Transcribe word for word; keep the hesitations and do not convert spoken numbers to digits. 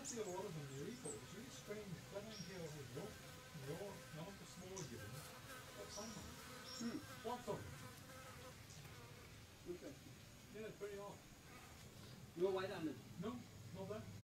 can't see a lot of them in the report. It's really strange. When I'm here with your, your, none of the smaller gibbons, but some of them. Hmm. Lots of them. Interesting. Yeah, it's very odd. No white on it. No, not there.